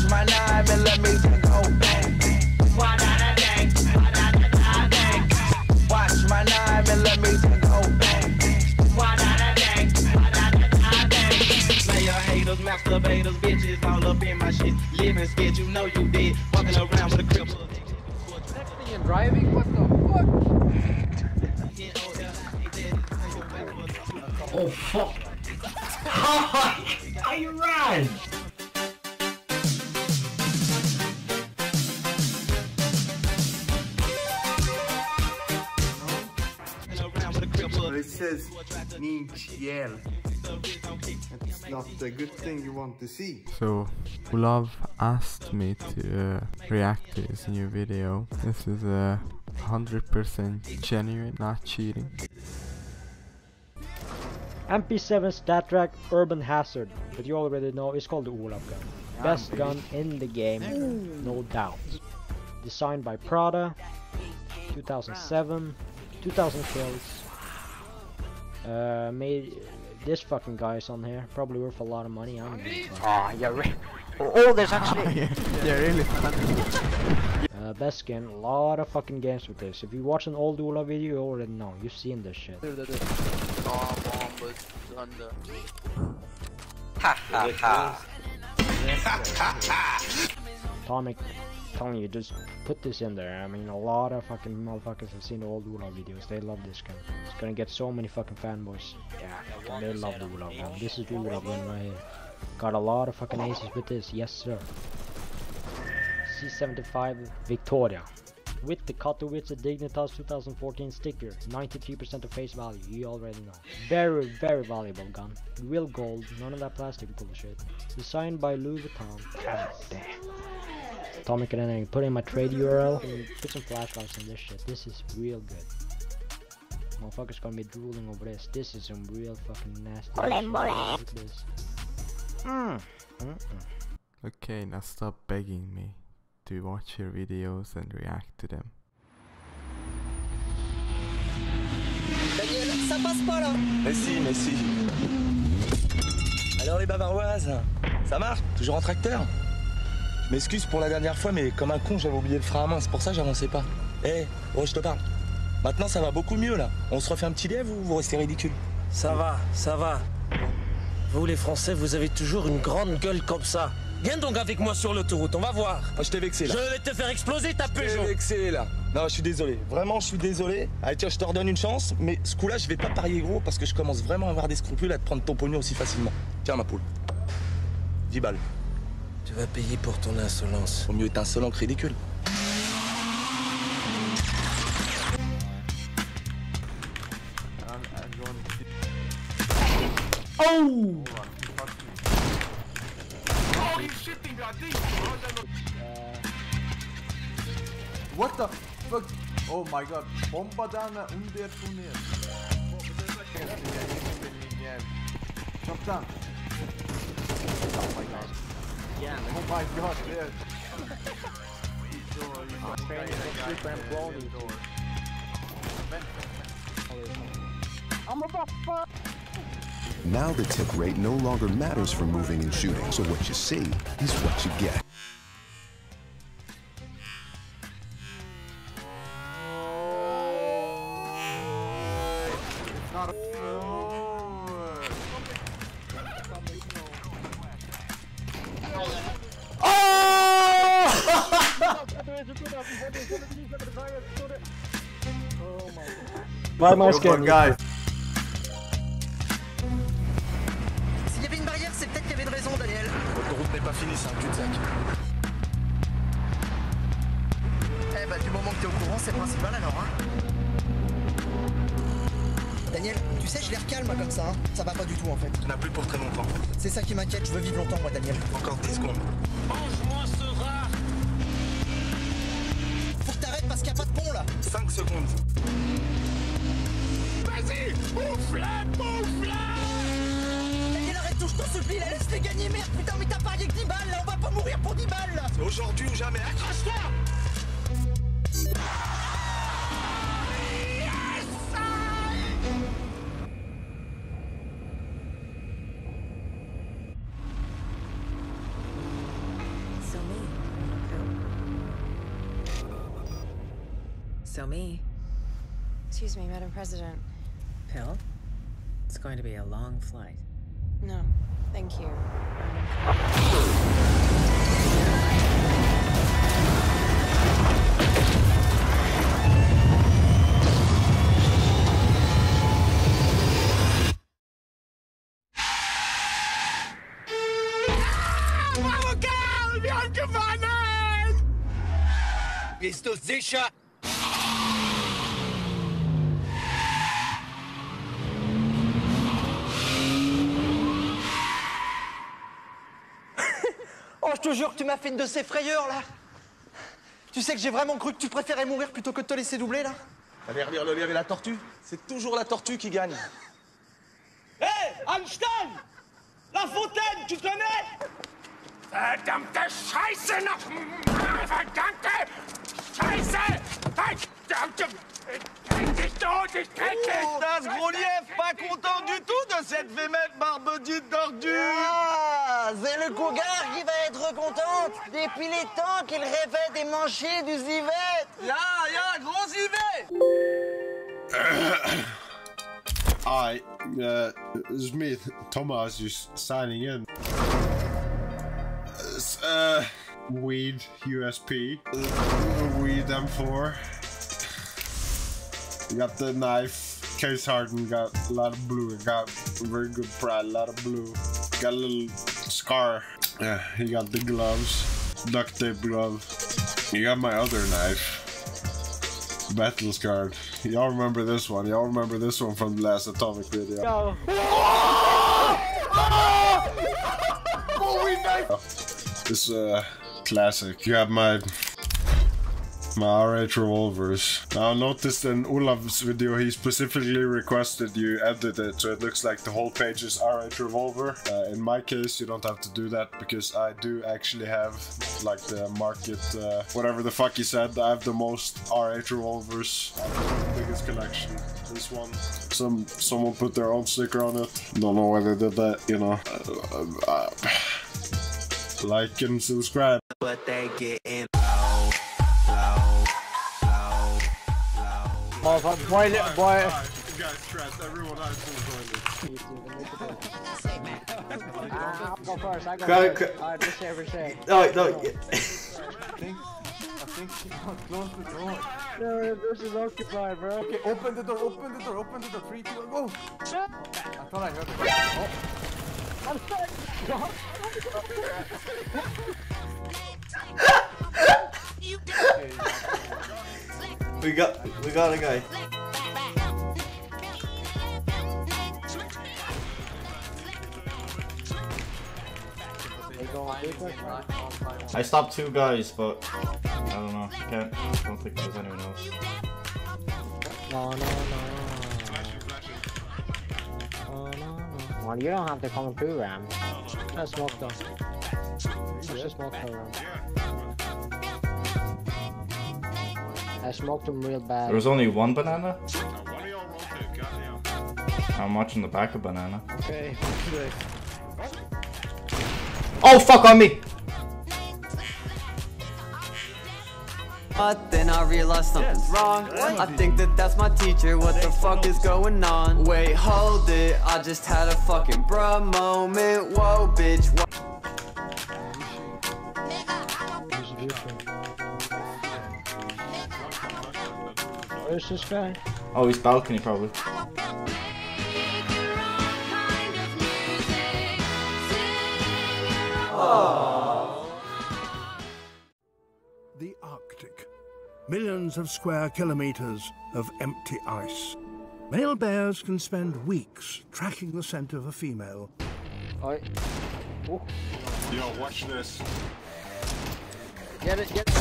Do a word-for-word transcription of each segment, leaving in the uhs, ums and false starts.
my nine millimeter go bang. Watch my nine millimeter go bang. Player haters, masturbators, bitches all up in my shit. Living skit, you know you did. Walking around with a crib. Texting and driving? What the fuck? Oh fuck! I ran! It says Ninchiel. It's not the good thing you want to see. So, Olav asked me to uh, react to his new video. This is a uh, one hundred percent genuine, not cheating. M P seven StatTrak Urban Hazard, but you already know it's called the Olav gun. Best gun in the game, no doubt. Designed by Prada, two thousand seven, two thousand kills. Uh, made this fucking guy's on here, probably worth a lot of money. I'm Ah, yeah, re oh, there's actually. They're really fun. Uh, best skin, a lot of fucking games with this. If you watch an old Olav video, you already know. You've seen this shit. Ha ha ha. Atomic, telling you, just put this in there. I mean, a lot of fucking motherfuckers have seen the old Olav videos. They love this gun. It's gonna get so many fucking fanboys. Yeah, they love the Olav gun. This is the Olav gun right here. Got a lot of fucking aces with this, yes sir. C seventy-five Victoria. With the Katowice Dignitas two thousand fourteen sticker. ninety-three percent of face value, you already know. Very, very valuable gun. Real gold, none of that plastic bullshit. Designed by Louis Vuitton. God damn. Atomic and then put in my trade U R L and put some flashlights on this shit. This is real good. Motherfuckers gonna be drooling over this. This is some real fucking nasty shit. Look at this. Mm. Mm -mm. Okay, now stop begging me to watch your videos and react to them. Daniel, ça passe pas là. Mais si, mais si. Alors les bavaroises, ça marche? Toujours en tracteur? Je m'excuse pour la dernière fois, mais comme un con, j'avais oublié le frein à main, c'est pour ça que j'avançais pas. Eh, hey, oh, je te parle. Maintenant, ça va beaucoup mieux, là. On se refait un petit dév ou vous restez ridicule? Ça va, ça va. Vous, les Français, vous avez toujours une grande gueule comme ça. Viens donc avec moi sur l'autoroute, on va voir. Oh, je t'ai vexé, là. Je vais te faire exploser ta Peugeot. Je t'ai vexé, là. Non, je suis désolé. Vraiment, je suis désolé. Allez, tiens, je te redonne une chance, mais ce coup-là, je vais pas parier gros parce que je commence vraiment à avoir des scrupules à te prendre ton pognon aussi facilement. Tiens, ma poule. dix balles. Tu vas payer pour ton insolence. Vaut mieux être insolent que ridicule. Oh! What the fuck? Oh my god. Bombadana undertoniert. Jump down. Oh my god. Yeah. Oh my god, yes. I'm about fuck. Now the tick rate no longer matters for moving and shooting, so what you see is what you get. Buy my skin, guys. S'il y avait une barrière, c'est peut-être qu'il y avait une raison, Daniel. L'autoroute n'est pas finie, c'est un cul-de-sac. Eh bah, du moment que t'es au courant, c'est le principal alors, hein. Daniel, tu sais, je les recalme comme ça, hein. Ça va pas du tout en fait. Tu n'as plus pour très longtemps. C'est ça qui m'inquiète, je veux vivre longtemps, moi, Daniel. Encore dix secondes. Mange-moi ce rat. Faut que t'arrêtes parce qu'il n'y a pas de pont là. cinq secondes. Vas-y, oufle-la, oufle-la. Daniel, arrête, touche-toi ce fil, laisse les gagner, merde. Putain, mais t'as parié que dix balles là, on va pas mourir pour dix balles là. C'est aujourd'hui ou jamais, accroche-toi. So So me. Excuse me, Madam President. Pill? It's going to be a long flight. No, thank you. Bist du sicher? Oh, je te jure que tu m'as fait une de ces frayeurs, là. Tu sais que j'ai vraiment cru que tu préférais mourir plutôt que de te laisser doubler, là. Allez, relire le lire et la tortue. C'est toujours la tortue qui gagne. Hé, hey, Einstein! La Fontaine, tu connais? Verdammte Scheiße noch! Verdammte Scheiße! Verdammte... Kenn dich tot, ich kenn dich! Das gros lièvre, pas content du tout de cette fémette barbedue d'ordure! Ah, c'est le cougar qui va être contente! Depuis les temps qu'il rêvait des manchets du Zivette! Ya, ya, gros Zivette! Hi, uh, it's me, Thomas, just signing in. Uh, weed U S P, uh, weed M four. You got the knife, case hardened, got a lot of blue, got very good pride, a lot of blue. Got a little scar. Yeah, you got the gloves, duct tape glove. You got my other knife. Battle scarred. Y'all remember this one? Y'all remember this one from the last Atomic video? Go. This uh classic. You have my my R eight revolvers. Now I noticed in Olav's video he specifically requested you edit it so it looks like the whole page is R eight revolver. Uh, in my case you don't have to do that because I do actually have like the market, uh, whatever the fuck he said. I have the most R eight revolvers. I have the biggest collection. This one. Some someone put their own sticker on it. Don't know why they did that, you know. Uh, uh, like and subscribe. But they getting low, low, low, low. Motherfucker, boy, boy. You guys stressed. Everyone else will join this. I'll go first. I go Go, first. go. Alright, just say every say. No, no. I think, I think she can't close the door. No, this is occupied, bro. Okay, open the door, open the door, open the door. Three, two, one, go. I thought I heard it. Oh. I'm sorry. we got, we got a guy. I stopped two guys, but I don't know. I can't. I don't think there's anyone else. No, no, no. Oh, no, no. Well, you don't have to come through, Ram. Let's smoke though. Let's just smoke though, Ram. I smoked him real bad. There was only one banana? I'm watching the back of banana. Okay. Oh, fuck on me! But then I realized something's wrong. I think that that's my teacher. What the fuck is going on? Wait, hold it. I just had a fucking bruh moment. Whoa, bitch. Whoa. Where's this guy? Oh, he's balcony probably. The Arctic. Millions of square kilometers of empty ice. Male bears can spend weeks tracking the scent of a female. Oh. Oh. Yo, watch this. Get it, get it.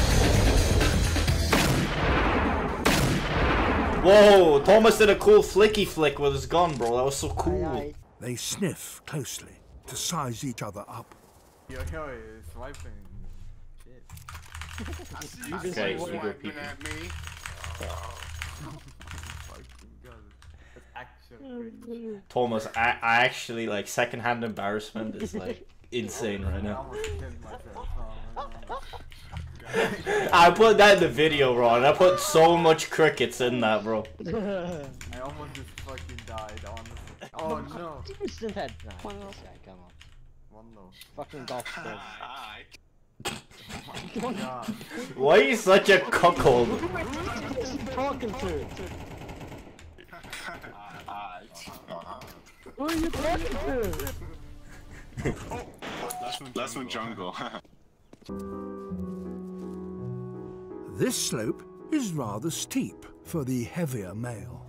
Whoa, Thomas did a cool flicky flick with his gun, bro. That was so cool. They sniff closely to size each other up. Yo, yo, it's swiping. Shit. Okay, so you go pee. Thomas, I, I actually like secondhand embarrassment is like insane right now. I put that in the video, Ron. I put so much crickets in that, bro. I almost just fucking died, honestly. Oh no. Instant head. Nah, one no. Yeah, come on. One no. Fucking golf spread. Oh my god. Why are you such a cuckold? Who's he talking to? Who are you talking to? Oh, last one, last one jungle. This slope is rather steep for the heavier male.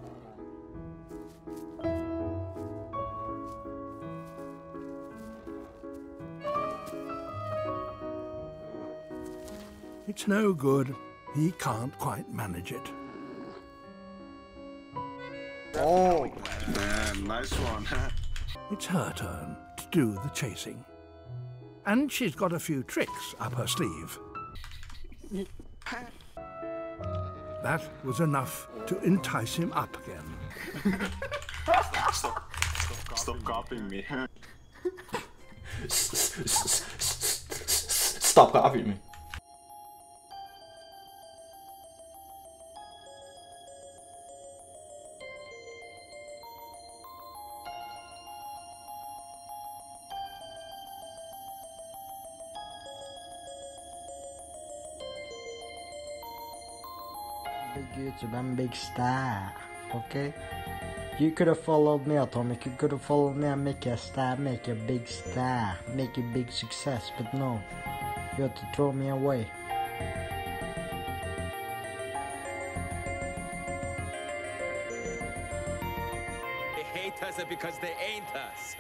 It's no good. He can't quite manage it. Oh, man, nice one. It's her turn to do the chasing. And she's got a few tricks up her sleeve. That was enough to entice him up again. Stop, stop, stop copying me. Stop copying me. Big YouTube, I'm a big star, okay? You could have followed me, Atomic. You could have followed me and make you a star, make you a big star, make you a big success, but no, you had to throw me away. They hate us because they ain't us.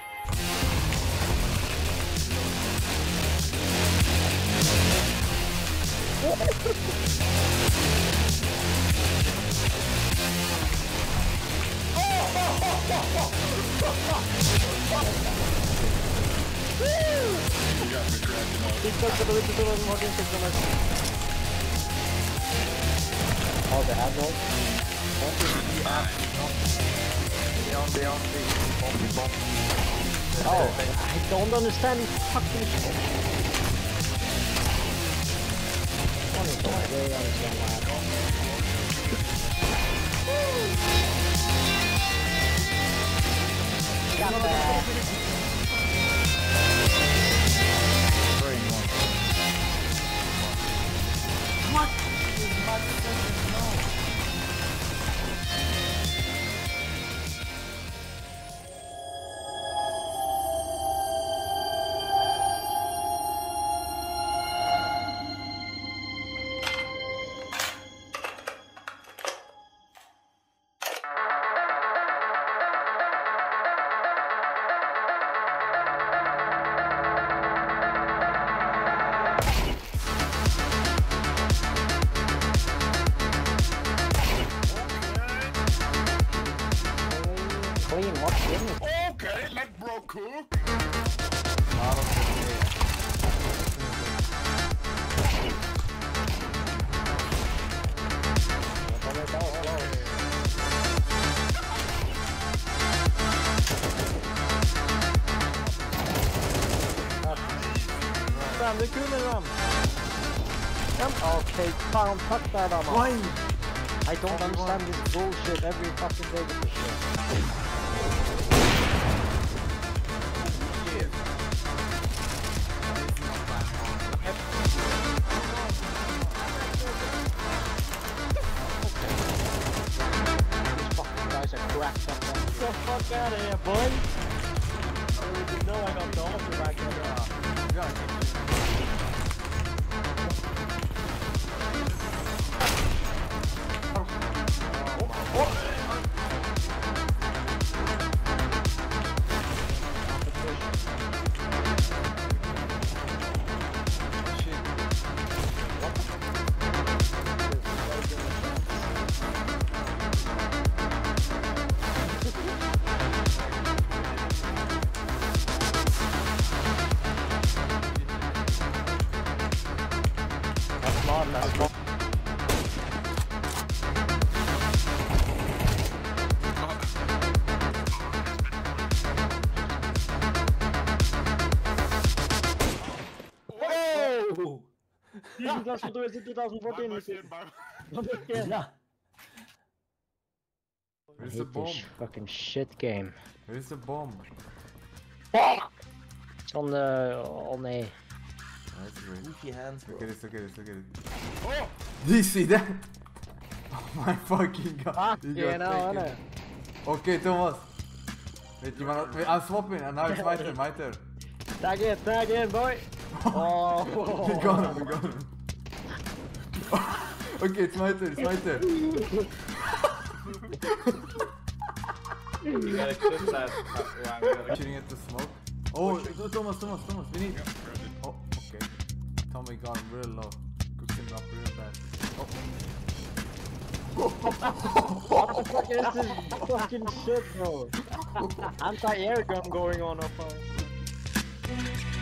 Oh, the admiral? Oh, I don't understand his fucking shit. I don't really understand why I don't. Got that. What? My goodness, no. Okay, let bro cook. Ram, det kunde Ram. Okay, fan, fuck that Ram. Why? I don't understand this bullshit every fucking day with this shit. Get the fuck out of here, boy! I didn't know I got the altar back there. Disney Plus är twenty fourteen. Yeah. I Where's the hate bomb? this fucking shit game. Where's the bomb? It's on the... Oh nej. That's great. Goofy hands, bro. Look at this, look at this, look at this. Oh! Do you see that? Oh my fucking god. Fuck You yeah, got now, taken. Okay, Thomas. Wait, you wanna... Wait, I'm swapping and now it's my turn, my turn. Tag in, tag in, boy! Oh! We got him, we got him. Okay, it's my turn, it's my turn. You gotta clip that. Yeah, we gotta... Shooting at the smoke. Oh, Thomas, Thomas, Thomas, we need... Oh, okay. Tommy got him real low. Cooked him up real bad. Oh. What the fuck is this fucking shit, bro? Anti-air gun going on up.